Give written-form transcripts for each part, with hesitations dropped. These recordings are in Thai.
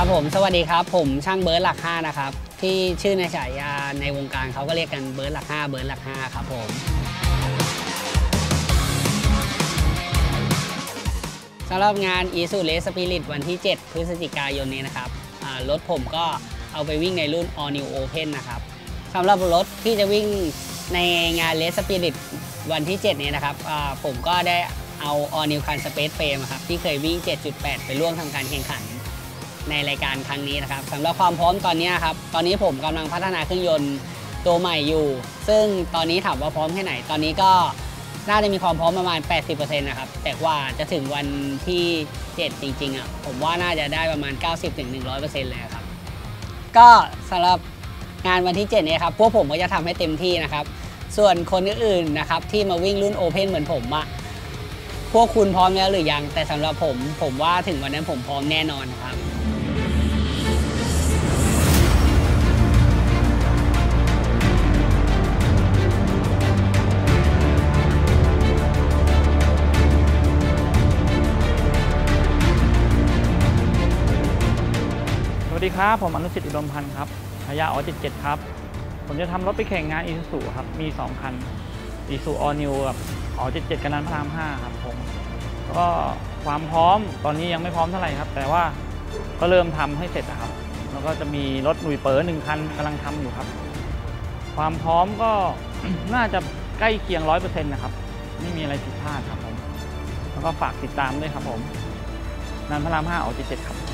ผมสวัสดีครับผมช่างเบิร์ดหลัก5นะครับที่ชื่อในฉายาในวงการเขาก็เรียกกันเบิร์ดหลัก5เบิร์ดหลัก5ครับผมสำหรับงานอีซูเลสปิริตวันที่7 พฤศจิกายนนี้นะครับรถผมก็เอาไปวิ่งในรุ่น All New Open นะครับสำหรับรถที่จะวิ่งในงานเลสปิริตวันที่7นี้นะครับผมก็ได้เอา All New Can Space Frame ครับที่เคยวิ่ง 7.8 ไปร่วมทำการแข่งขันในรายการครั้งนี้นะครับสำหรับความพร้อมตอนนี้ครับตอนนี้ผมกำลังพัฒนาเครื่องยนต์ตัวใหม่อยู่ซึ่งตอนนี้ถามว่าพร้อมแค่ไหนตอนนี้ก็น่าจะมีความพร้อมประมาณ 80% นะครับแต่ว่าจะถึงวันที่7จริงๆผมว่าน่าจะได้ประมาณ 90-100% เลยครับก็สำหรับงานวันที่7นี้ครับพวกผมก็จะทำให้เต็มที่นะครับส่วนคนอื่นๆนะครับที่มาวิ่งรุ่น Open เหมือนผมพวกคุณพร้อมแล้วหรือยังแต่สำหรับผมว่าถึงวันนั้นผมพร้อมแน่นอนครับสวัสดีครับผมอนุสิทธิ์อุดมพันธ์ครับฉายา77ครับผมจะทำรถไปแข่งงานอีซูซูครับมี2คันอีซูออนิวกับ77กันนันพระราม5ครับผมก็ความพร้อมตอนนี้ยังไม่พร้อมเท่าไหร่ครับแต่ว่าก็เริ่มทำให้เสร็จนะครับแล้วก็จะมีรถหนุ่ยเป๋อ1คันกำลังทำอยู่ครับความพร้อมก็ น่าจะใกล้เคียง 100% นะครับไม่มีอะไรผิดพลาดครับผมแล้วก็ฝากติดตามด้วยครับผมนันพระราม577ครับ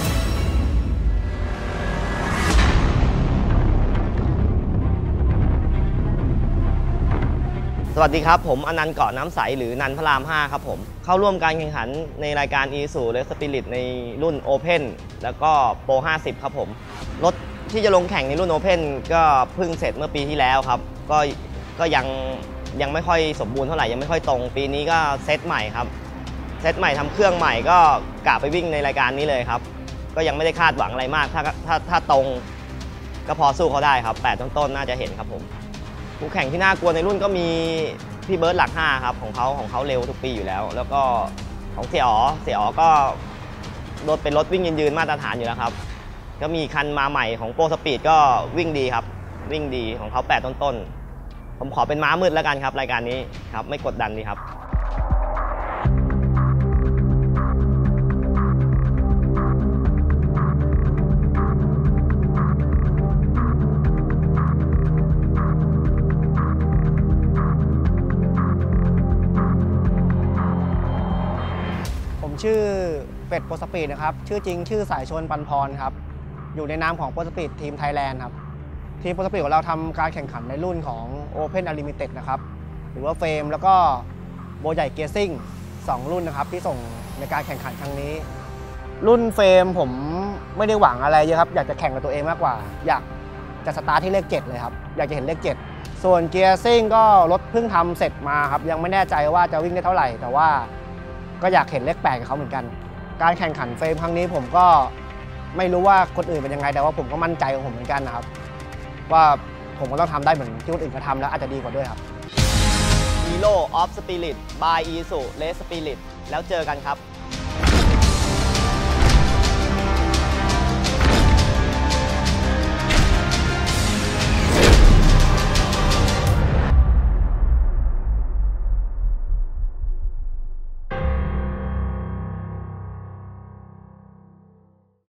สวัสดีครับผมอนันต์เกาะน้ำใสหรือนันพระราม5ครับผมเข้าร่วมการแข่งขันในรายการ Isuzu Race Spirit ในรุ่น Open แล้วก็ Pro 50ครับผมรถที่จะลงแข่งในรุ่น Open ก็เพิ่งเสร็จเมื่อปีที่แล้วครับก็ยังไม่ค่อยสมบูรณ์เท่าไหร่ยังไม่ค่อยตรงปีนี้ก็เซตใหม่ครับเซตใหม่ทำเครื่องใหม่ก็กะไปวิ่งในรายการนี้เลยครับก็ยังไม่ได้คาดหวังอะไรมากถ้าตรงก็พอสู้เขาได้ครับ8ต้นๆน่าจะเห็นครับผมคู่แข่งที่น่ากลัวในรุ่นก็มีพี่เบิร์ดหลัก5ครับของเขาเร็วทุกปีอยู่แล้วแล้วก็ของเสี่ยอ๋อก็รถเป็นรถวิ่งยืนมาตรฐานอยู่แล้วครับก็มีคันมาใหม่ของโปรสปีดก็วิ่งดีครับวิ่งดีของเขา8ต้นๆผมขอเป็นม้ามืดแล้วกันครับรายการนี้ครับไม่กดดันดีครับชื่อเป็ดโปรสปีดนะครับชื่อจริงชื่อสายชนปันพรครับอยู่ในนามของโปรสปีดทีมไทยแลนด์ครับทีมโปรสปีดของเราทำการแข่งขันในรุ่นของ Open Unlimited นะครับหรือว่าเฟรมแล้วก็โบใหญ่เกียร์ซิ่ง2รุ่นนะครับที่ส่งในการแข่งขันครั้งนี้รุ่นเฟรมผมไม่ได้หวังอะไรเยอะครับอยากจะแข่งกับตัวเองมากกว่าอยากจะสตาร์ทที่เลข7เลยครับอยากจะเห็นเลข7ส่วนเกียร์ซิ่งก็รถเพิ่งทำเสร็จมาครับยังไม่แน่ใจว่าจะวิ่งได้เท่าไหร่แต่ว่าก็อยากเห็นเลข8กับเขาเหมือนกันการแข่งขันเฟรมครั้งนี้ผมก็ไม่รู้ว่าคนอื่นเป็นยังไงแต่ว่าผมก็มั่นใจของผมเหมือนกันนะครับว่าผมก็ต้องทำได้เหมือนที่คนอื่นเขาทำแล้วอาจจะดีกว่าด้วยครับ Hero of Spirit by Isuzu Race Spirit แล้วเจอกันครับ